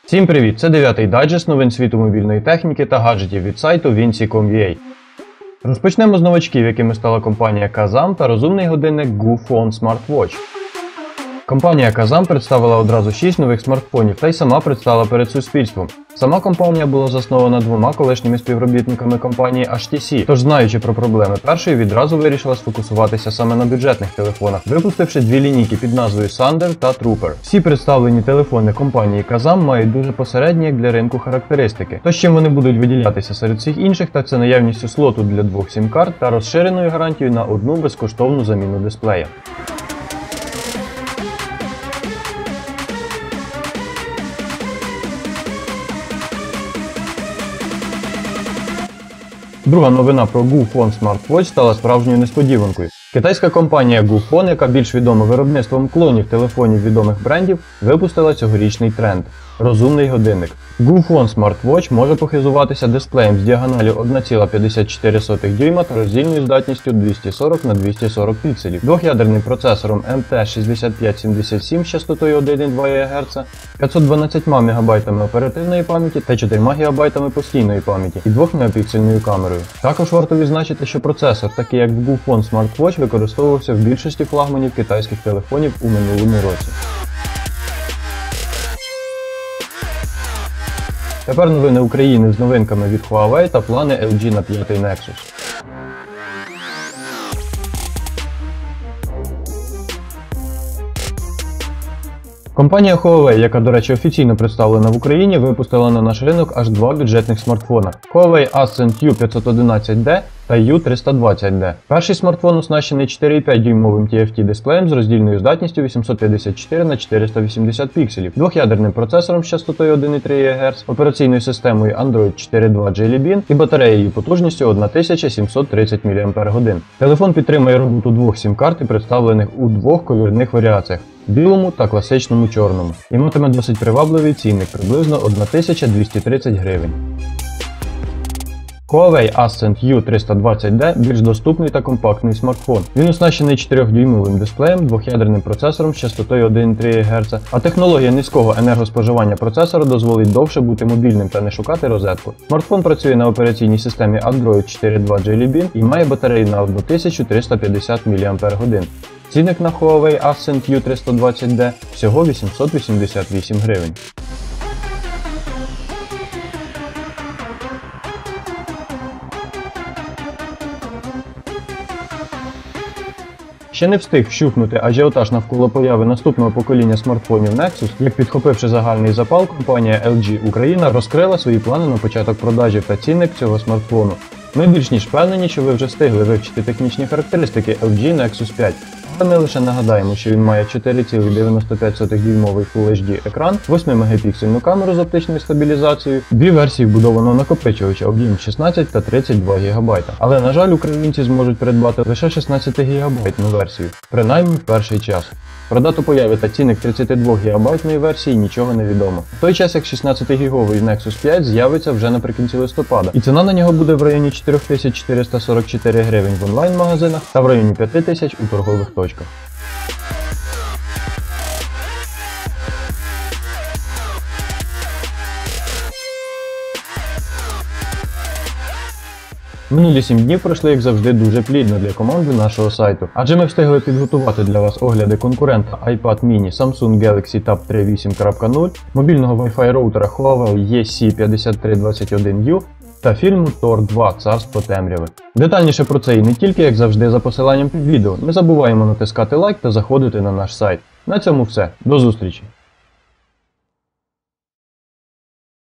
Всім привіт! Це 9-й дайджест новин світу мобільної техніки та гаджетів від сайту Vinci.com.ua. Розпочнемо з новачків, якими стала компанія Kazam та розумний годинник GooPhone Smartwatch. Компанія Kazam представила одразу 6 нових смартфонів та й сама предстала перед суспільством. Сама компанія була заснована двома колишніми співробітниками компанії HTC, тож знаючи про проблеми першої, відразу вирішила сфокусуватися саме на бюджетних телефонах, випустивши дві лінійки під назвою Thunder та Trooper. Всі представлені телефони компанії Kazam мають дуже посередні як для ринку характеристики. То, з чим вони будуть виділятися серед всіх інших, так це наявністю слоту для 2 сім-карт та розширеною гарантією на одну безкоштовну заміну дисплея. Друга новина про GooPhone Smartwatch стала справжньою несподіванкою. Китайська компанія GooPhone, яка більш відома виробництвом клонів телефонів відомих брендів, випустила цьогорічний тренд – розумний годинник. GooPhone Smartwatch може похизуватися дисплеєм з діагоналю 1,54 дюйма та роздільною здатністю 240 на 240 пікселів, двох'ядерним процесором MT6577 з частотою 1,2 ГГц, 512 МБ оперативної пам'яті та 4 ГБ постійної пам'яті і 2-мегапіксельною камерою. Також варто відзначити, що процесор, такий як в GooPhone Smartwatch, використовувався в більшості флагманів китайських телефонів у минулому році. Тепер новини України з новинками від Huawei та плани LG на 5-й Nexus. Компанія Huawei, яка, до речі, офіційно представлена в Україні, випустила на наш ринок аж два бюджетних смартфона – Huawei Ascend U511D та U320D. Перший смартфон оснащений 4,5-дюймовим TFT дисплеєм з роздільною здатністю 854 на 480 пікселів, двох'ядерним процесором з частотою 1,3 ГГц, операційною системою Android 4.2 Jelly Bean і батареєю потужністю 1730 мАч. Телефон підтримує роботу 2 сім-карт, представлених у двох кольорних варіаціях – білому та класичному чорному, і матиме досить привабливий цінник – приблизно 1230 гривень. Huawei Ascend U320D більш доступний та компактний смартфон. Він оснащений 4-дюймовим дисплеєм, двох'ядерним процесором з частотою 1,3 ГГц, а технологія низького енергоспоживання процесора дозволить довше бути мобільним та не шукати розетку. Смартфон працює на операційній системі Android 4.2 Jelly Bean і має батарею на 1350 мАч. Цінник на Huawei Ascend U320D всього 888 гривень. Ще не встиг вщухнути ажіотаж навколо появи наступного покоління смартфонів Nexus, як підхопивши загальний запал, компанія LG Україна розкрила свої плани на початок продажів та цінник цього смартфону. Ми більш ніж впевнені, що ви вже встигли вивчити технічні характеристики LG Nexus 5. Але ми лише нагадаємо, що він має 4,95-дюймовий Full HD екран, 8-мегапіксельну камеру з оптичною стабілізацією, дві версії вбудованого накопичувача об'єм 16 та 32 ГБ. Але, на жаль, українці зможуть придбати лише 16-гігабайтну версію, принаймні в перший час. Про дату появи та цінник 32-гігабайтної версії нічого не відомо. В той час як 16-гіговий Nexus 5 з'явиться вже наприкінці листопада, і ціна на нього буде в районі 4444 гривень в онлайн-магазинах та в районі 5000 у торгових точках. Минулі 7 днів пройшли, як завжди, дуже плідно для команди нашого сайту, адже ми встигли підготувати для вас огляди конкурента iPad mini Samsung Galaxy Tab 3 8.0, мобільного Wi-Fi роутера Huawei EC5321U та фільму Тор 2 Царство темряви. Детальніше про це і не тільки, як завжди, за посиланням під відео. Не забуваємо натискати лайк та заходити на наш сайт. На цьому все. До зустрічі!